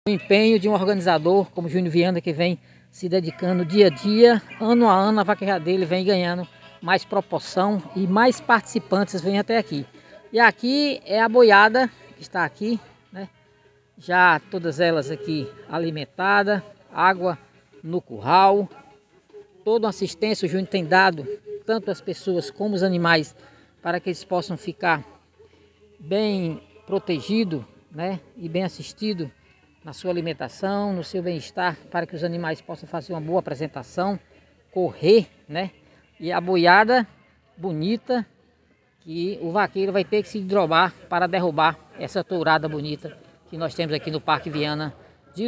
O empenho de um organizador como Júnior Viana, que vem se dedicando dia a dia, ano a ano, a vaquejada dele vem ganhando mais proporção e mais participantes vêm até aqui. E aqui é a boiada que está aqui, né? Já todas elas aqui alimentadas, água no curral, toda uma assistência o Júnior tem dado, tanto às pessoas como os animais, para que eles possam ficar bem protegidos, né? E bem assistidos na sua alimentação, no seu bem-estar, para que os animais possam fazer uma boa apresentação, correr, né? E a boiada bonita, que o vaqueiro vai ter que se drobar para derrubar essa tourada bonita que nós temos aqui no Parque Viana de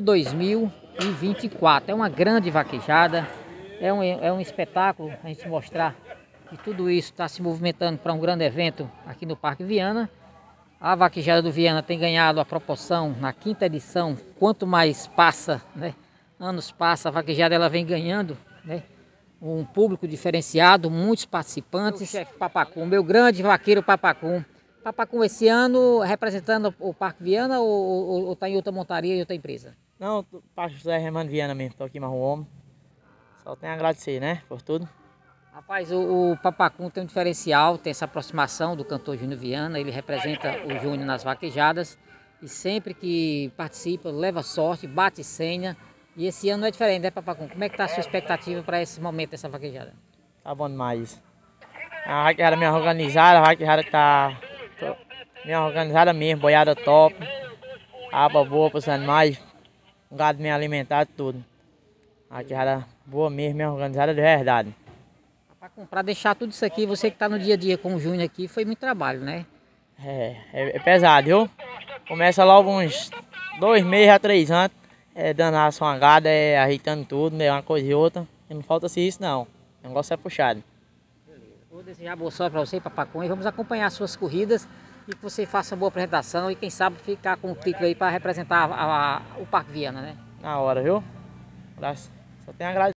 2024. É uma grande vaquejada, é um espetáculo a gente mostrar que tudo isso está se movimentando para um grande evento aqui no Parque Viana. A vaquejada do Viana tem ganhado a proporção na 5ª edição. Quanto mais passa, né, anos passa, a vaquejada ela vem ganhando, né, um público diferenciado, muitos participantes. O chefe Papacum, meu grande vaqueiro Papacum. Papacum, esse ano representando o Parque Viana ou está em outra montaria e outra empresa? Não, o Parque José Remando Viana mesmo, estou aqui em Marrom. Só tenho a agradecer, né, por tudo. Rapaz, o Papacum tem um diferencial, tem essa aproximação do cantor Júnior Viana, ele representa o Júnior nas vaquejadas e sempre que participa leva sorte, bate senha. E esse ano não é diferente, né, Papacum? Como é que está a sua expectativa para esse momento dessa vaquejada? Tá bom demais. A vaquejada minha organizada, a vaquejada tá minha organizada mesmo, boiada top, água boa para os animais, gado bem alimentado, tudo. A vaquejada boa mesmo, minha organizada de verdade. Para deixar tudo isso aqui, você que está no dia a dia com o Júnior aqui, foi muito trabalho, né? É pesado, viu? Começa logo uns 2 meses a 3 anos, dando ração a gado, ajeitando tudo, uma coisa e outra. E não falta se isso não, o negócio é puxado. Vou desejar boa sorte para você, Papacum, e vamos acompanhar as suas corridas e que você faça uma boa apresentação e quem sabe ficar com o título aí para representar o Parque Viana, né? Na hora, viu? Só tenho a agradecer.